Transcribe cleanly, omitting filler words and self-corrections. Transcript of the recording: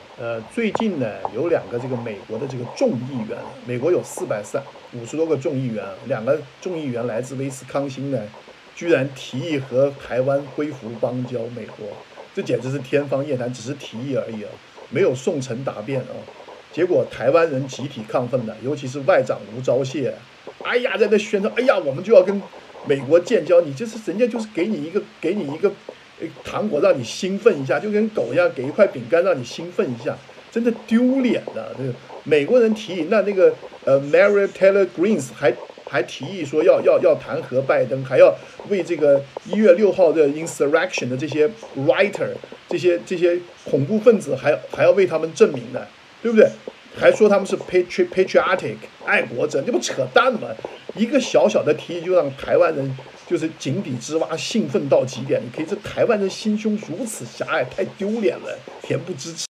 最近呢有两个这个美国的这个众议员，美国有450多个众议员，两个众议员来自威斯康星呢，居然提议和台湾恢复邦交美国，这简直是天方夜谭，只是提议而已啊，没有送呈答辩啊。结果台湾人集体亢奋了，尤其是外长吴钊燮，哎呀，在那宣称，哎呀，我们就要跟美国建交，你就是人家就是给你一个糖果让你兴奋一下，就跟狗一样，给一块饼干让你兴奋一下，真的丢脸了。这个美国人提议，那个Mary Taylor Greene 还提议说要弹劾拜登，还要为这个1月6号的 insurrection 的这些 writer 这些恐怖分子还要为他们证明呢，对不对？还说他们是 patriotic 爱国者，这不扯淡吗？一个小小的提议就让台湾人就是井底之蛙兴奋到极点。你可以，这台湾人心胸如此狭隘，太丢脸了，恬不知耻。